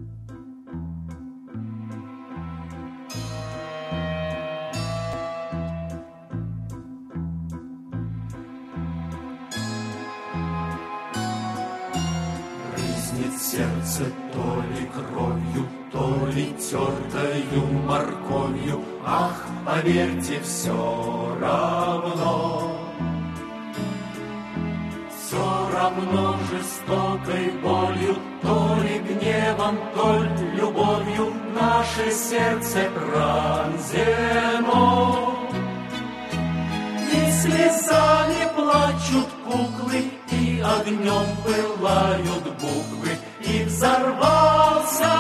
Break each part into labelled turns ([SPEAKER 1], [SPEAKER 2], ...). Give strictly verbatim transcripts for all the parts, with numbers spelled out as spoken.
[SPEAKER 1] Сердце то ли кровью, то ли тертою морковью. Ах, поверьте, все равно. Все равно жестокой болью, то ли гневом, то ли любовью наше сердце пронзено. И слезами плачут куклы, и огнем пылают буквы, и взорвался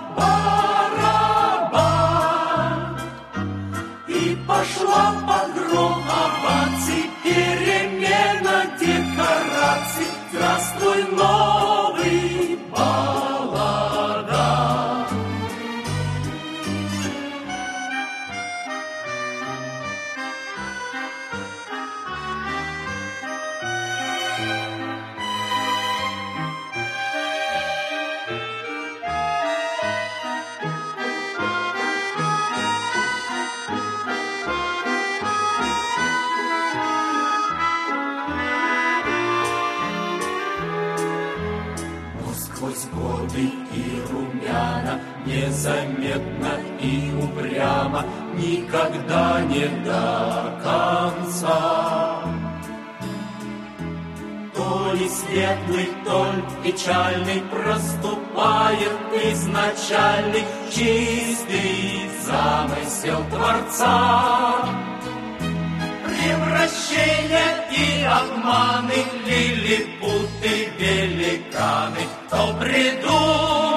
[SPEAKER 1] барабан, и пошла погром оваций, перемена декораций. Здравствуй, новый балаган. Годы и румяна, незаметно и упрямо, никогда не до конца. То ли светлый, то ли печальный проступает изначальный чистый замысел Творца. Превращения и обманы, лилипуты, великаны, то придут